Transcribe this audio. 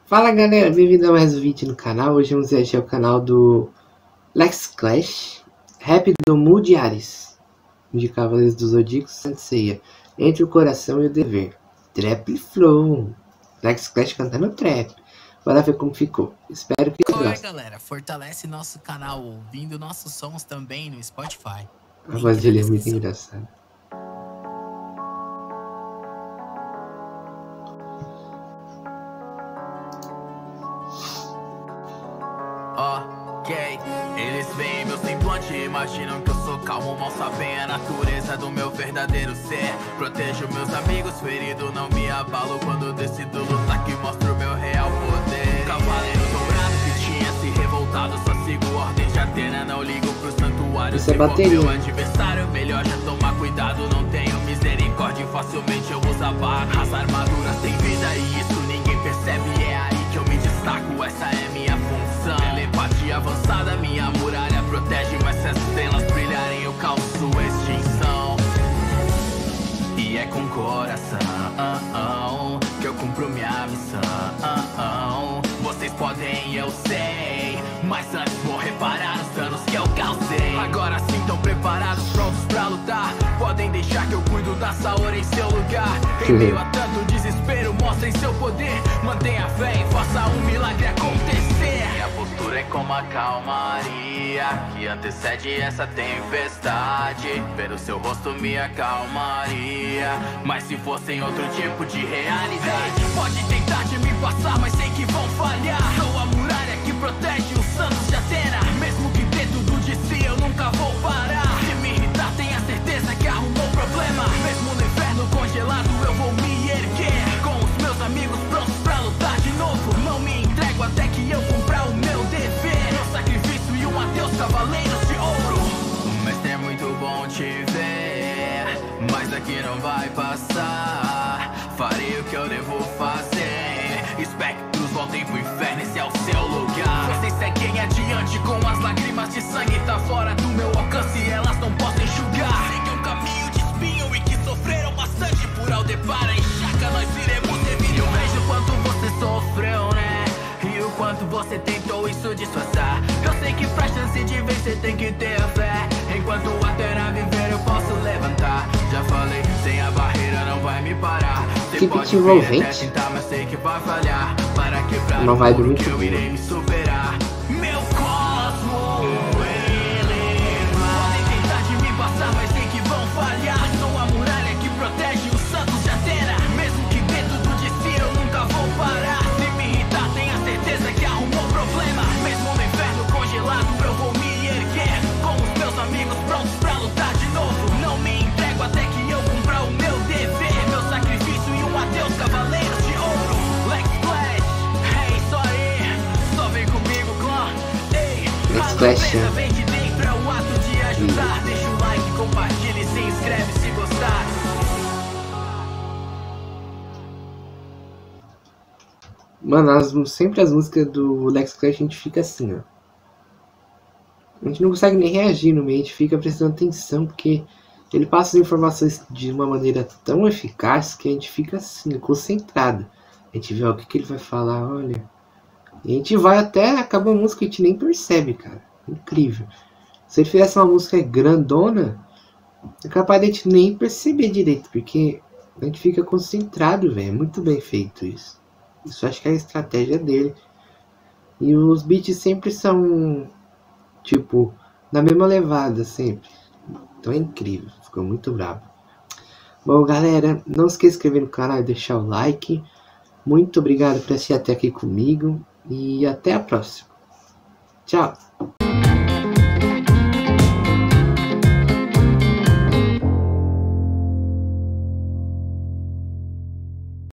Fala galera, bem-vindo a mais um vídeo no canal. Hoje vamos reagir ao canal do Lex Clash, rap do Mood Ares, de Cavaleiros do Zodíaco Senseiya, Entre o Coração e o Dever, Trap Flow, Lex Clash cantando trap. Bora ver como ficou, espero que vocês gostem. Galera, fortalece nosso canal ouvindo nossos sons também no Spotify. A voz dele é muito engraçada. Ok, eles veem meu semblante e imaginam que eu sou calmo, mal sabem a natureza do meu verdadeiro ser. Protejo meus amigos feridos, não me abalo quando decido lutar, que mostro meu real poder. Cavaleiro dourado que tinha se revoltado, só sigo ordens de Atena, não ligo pro santuário. Isso é bateria. Meu adversário, melhor já tomar cuidado, não tenho misericórdia e facilmente eu uso a barra. As armaduras têm vida e isso ninguém percebe, é aí que eu me destaco, essa é minha função. Telepatia avançada, minha muralha protege, mas se as estrelas brilharem eu causo extinção. E é com coração que eu cumpro minha missão. Vocês podem, eu sei, mas antes vou reparar os danos que eu causei. Agora sim estão preparados, prontos pra lutar. Podem deixar que eu cuido da Saori em seu lugar. Em meio a tanto desespero, mostrem seu poder. Mantenha fé e faça um milagre acontecer. Minha postura é como a calmaria que antecede essa tempestade. Ver o seu rosto me acalmaria, mas se fosse em outro tipo de realidade, pode tentar de me passar, mas sei que vão falhar. Sou a muralha que protege os santos de Atena. Mesmo que dê tudo de si, eu nunca vou parar. Se me irritar, tenha certeza que arrumou problema. Mesmo no inferno congelado, eu vou me erguer. Com os meus amigos prontos pra lutar de novo. Não me entrego até que eu cumpra o meu dever. Meu sacrifício e um adeus, cavaleiros de ouro. O mestre é muito bom te ver, mas daqui não vai passar. Farei o que eu devo fazer. Espectros voltem pro inferno, esse é o seu lugar. Vocês seguem adiante com as lágrimas de sangue. Tá fora do meu alcance, elas não podem enxugar. Sei que é um caminho de espinho e que sofreram bastante. Por Aldebar, a encharca, nós iremos servir. Eu vejo o quanto você sofreu, né? E o quanto você tentou isso disfarçar. Eu sei que pra chance de vencer tem que ter fé. Enquanto a terra viver eu posso levantar. Já falei, sem a barreira não vai me parar. Que beat envolvente. Tentar, mas sei que vai falhar. Para quebrar uma vibe muito que eu irei me superar. Meu cosmo elevar. Podem tentar de me passar, mas sei que vão falhar. Sou a muralha que protege os santos de Atena. Mesmo que dê tudo de si, eu nunca vou parar. Se me irritar, tenha certeza que arrumou problema. Mesmo no inferno congelado, eu vou me erguer. Com os meus amigos prontos pra lutar de novo. Não me entrego até que eu cumpra o meu dever. Meu sacrifício e um adeus, cavaleiros de ouro. Lex Clash, hey, sorry. Só vem comigo, clã. Ei, Lex Clash, vem de dentro, é o ato de ajudar. Deixa o like, compartilha e se inscreve se gostar. Mano, sempre as músicas do Lex Clash a gente fica assim, ó. A gente não consegue nem reagir no meio, a gente fica prestando atenção, porque ele passa as informações de uma maneira tão eficaz que a gente fica assim, concentrado. A gente vê ó, o que ele vai falar, olha. E a gente vai até acabar a música e a gente nem percebe, cara. Incrível. Se ele fizesse uma música grandona, é capaz de a gente nem perceber direito, porque a gente fica concentrado, velho. É muito bem feito isso. Isso acho que é a estratégia dele. E os beats sempre são, tipo, na mesma levada, sempre. Então é incrível, ficou muito bravo. Bom, galera, não esqueça de se inscrever no canal e deixar o like. Muito obrigado por assistir até aqui comigo. E até a próxima. Tchau.